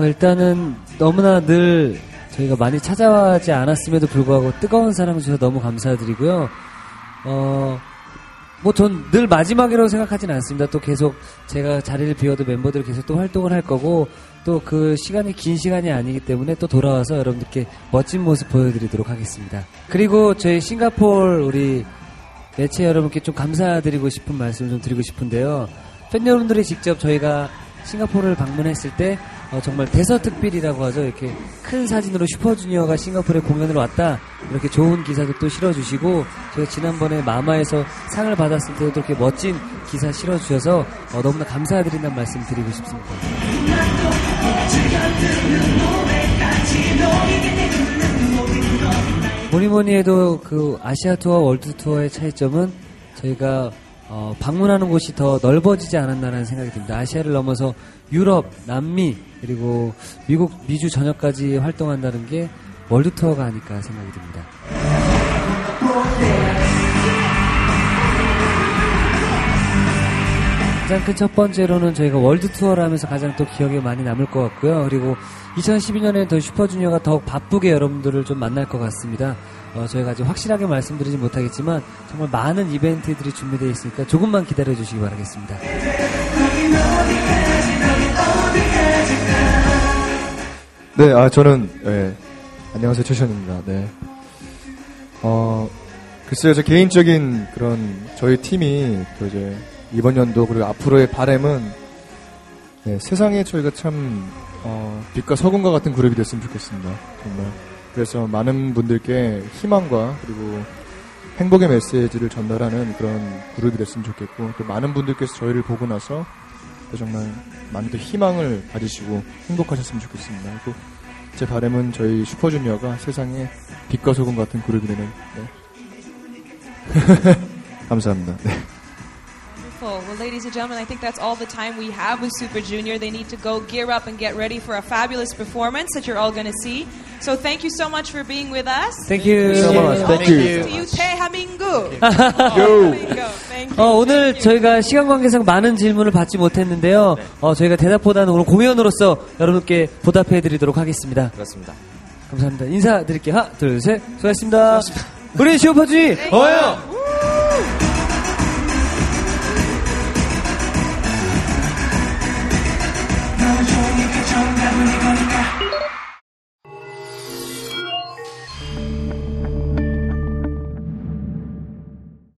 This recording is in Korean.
일단은 너무나 늘 저희가 많이 찾아와지 않았음에도 불구하고 뜨거운 사랑 주셔서 너무 감사드리고요. 뭐 전 늘 마지막이라고 생각하진 않습니다. 또 계속 제가 자리를 비워도 멤버들 계속 또 활동을 할 거고 또 그 시간이 긴 시간이 아니기 때문에 또 돌아와서 여러분들께 멋진 모습 보여드리도록 하겠습니다. 그리고 저희 싱가포르 우리 매체 여러분께 좀 감사드리고 싶은 말씀을 좀 드리고 싶은데요. 팬 여러분들이 직접 저희가 싱가포르를 방문했을 때 정말 대서특필이라고 하죠. 이렇게 큰 사진으로 슈퍼주니어가 싱가포르에 공연을 왔다 이렇게 좋은 기사도 또 실어주시고 저희가 지난번에 마마에서 상을 받았을 때도 이렇게 멋진 기사 실어주셔서 너무나 감사드린다는 말씀 드리고 싶습니다. 뭐니뭐니 해도 그 아시아 투어 월드 투어의 차이점은 저희가 방문하는 곳이 더 넓어지지 않았나라는 생각이 듭니다. 아시아를 넘어서 유럽, 남미, 그리고 미국, 미주 전역까지 활동한다는 게 월드 투어가 아닐까 생각이 듭니다. 가장 큰 첫 번째로는 저희가 월드 투어를 하면서 가장 또 기억에 많이 남을 것 같고요. 그리고 2012년에 더 슈퍼주니어가 더욱 바쁘게 여러분들을 좀 만날 것 같습니다. 저희가 아직 확실하게 말씀드리지 못하겠지만 정말 많은 이벤트들이 준비되어 있으니까 조금만 기다려 주시기 바라겠습니다. 네, 저는 안녕하세요, 최션입니다. 네. 글쎄요, 제 개인적인 그런 저희 팀이 또 이제 이번 연도 그리고 앞으로의 바람은 세상에 저희가 참 빛과 서금과 같은 그룹이 됐으면 좋겠습니다. 정말. 그래서 많은 분들께 희망과 그리고 행복의 메시지를 전달하는 그런 그룹이 됐으면 좋겠고 또 많은 분들께서 저희를 보고 나서 정말 많은 더 희망을 가지시고 행복하셨으면 좋겠습니다. 그리고 제 바람은 저희 슈퍼주니어가 세상에 빛과 소금 같은 그룹이 되는 감사합니다. 네. Well, ladies and gentlemen, I think that's all the time we have with Super Junior. They need to go gear up and get ready for a fabulous performance that you're all going to see. So thank you so much for being with us. Thank you so much. Thank you. To you, 대한민국. Thank you. 오늘 저희가 시간 관계상 많은 질문을 받지 못했는데요. 저희가 대답보다는 오늘 공연으로서 여러분께 보답해드리도록 하겠습니다. 그렇습니다. 감사합니다. 인사드릴게요. 하나, 둘, 셋. 수고하셨습니다. 우리 슈퍼주니 어요.